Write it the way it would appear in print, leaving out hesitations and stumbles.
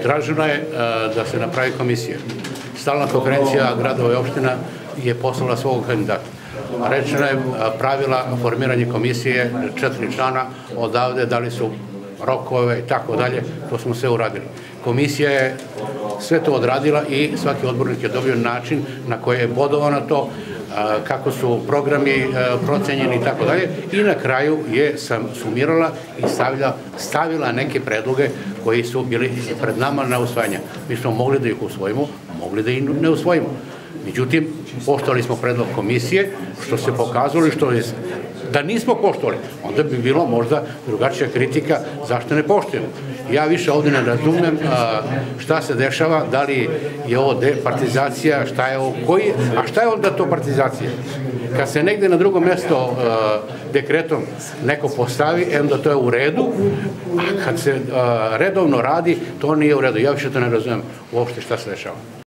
Traženo je da se napravi komisija. Stalna konferencija gradova i opština je poslala svog kandidata. Rečeno je pravila formiranje komisije, 4 člana odavde, dali su rokove i tako dalje, to smo sve uradili. Komisija je sve to odradila i svaki odbornik je dobio način na koji je bodovano to, kako su programi procenjeni i tako dalje, i na kraju je sumirala i stavila neke predloge koji su bili pred nama na usvajanje. Mi smo mogli da ih usvojimo, mogli da ih ne usvojimo. Međutim, poštovali smo predlog komisije, što se pokazalo i što je... Da nismo poštovali, onda bi bilo možda drugačija kritika zašto ne poštujemo. Ja više ovdje ne razumem šta se dešava, da li je ovo departizacija, šta je ovo, a šta je onda to partizacija? Kad se negde na drugo mesto dekretom neko postavi, onda to je u redu, a kad se redovno radi, to nije u redu. Ja više to ne razumem uopšte šta se dešava.